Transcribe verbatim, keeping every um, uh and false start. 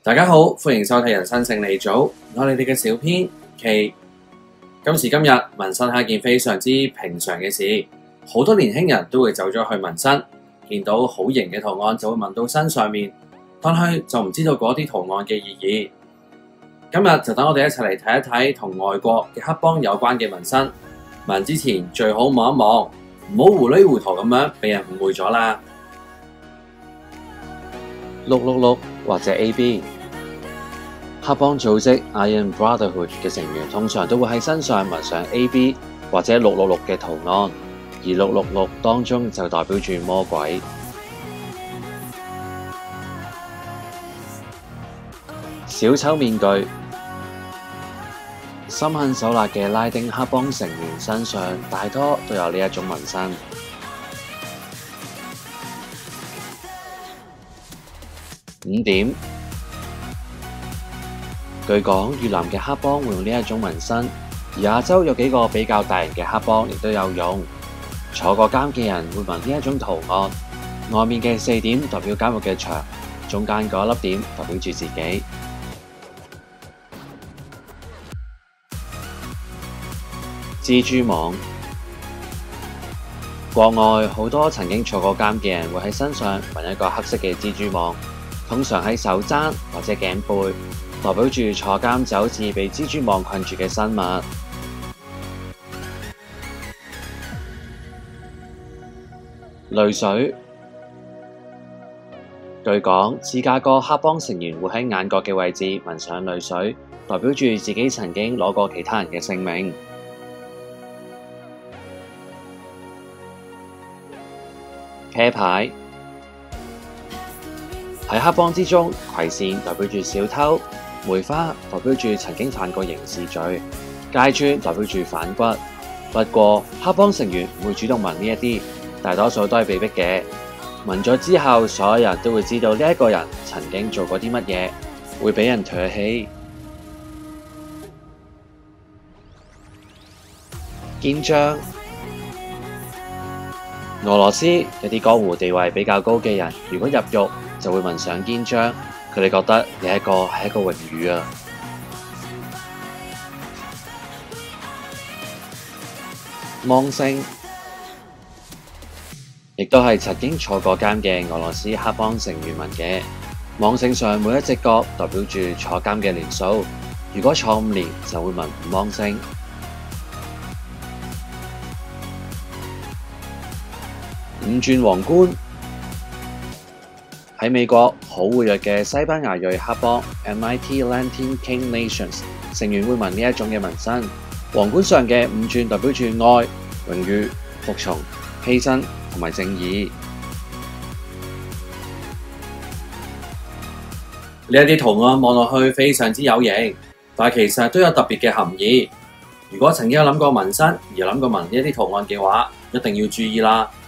大家好，歡迎收睇人生勝利組，我係你哋嘅小編 K。今時今日，紋身係一件非常之平常嘅事，好多年輕人都會走咗去紋身，見到好型嘅圖案就會紋到身上面，但係就唔知道嗰啲圖案嘅意義。今日就等我哋一齊嚟睇一睇同外國嘅黑幫有關嘅紋身。紋之前最好望一望，唔好糊裏糊塗咁樣俾人誤會咗啦。 六六六或者 A B 黑幫組織 Iron Brotherhood 嘅成員通常都會喺身上紋上 A B 或者六六六嘅圖案，而六六六當中就代表住魔鬼。小丑面具，心狠手辣嘅拉丁黑幫成員身上大多都有呢一種紋身。五點，據講越南嘅黑幫會用呢一種紋身，而亞洲有幾個比較大型嘅黑幫亦都有用。坐過監嘅人會紋呢一種圖案，外面嘅四點代表監獄嘅牆，中間嗰粒點代表住自己。蜘蛛網，國外好多曾經坐過監嘅人會喺身上紋一個黑色嘅蜘蛛網。通常喺手踭或者頸背，代表住坐監就好似被蜘蛛網困住嘅生物。淚水，據講芝加哥黑幫成員會喺眼角嘅位置紋上淚水，代表住自己曾經攞過其他人嘅性命。啤牌。喺黑幫之中，葵扇代表住小偷，梅花代表住曾經犯過刑事罪，階磚代表住反骨。不過黑幫成員唔會主動紋呢一啲，大多數都係被逼嘅。紋咗之後，所有人都會知道呢一個人曾經做過啲乜嘢，會俾人唾棄。肩章，俄羅斯有啲江湖地位比較高嘅人，如果入獄就會紋上肩章，佢哋覺得呢一個係一個榮譽啊。芒星，亦都係曾經坐過監嘅俄羅斯黑幫成員紋嘅。芒星上每一隻角代表住坐監嘅年數，如果坐五年就會紋五芒星。五轉皇冠，喺美國好活躍嘅西班牙裔黑幫 M I T Latin King Nations 成員會紋呢一種嘅紋身。皇冠上嘅五轉代表住愛、榮譽、服從、犧牲同埋正義。 呢一啲圖案望落去非常之有型，但係其實都有特別嘅含義。如果曾經有諗過紋身而諗過紋呢一啲圖案嘅話，一定要注意啦。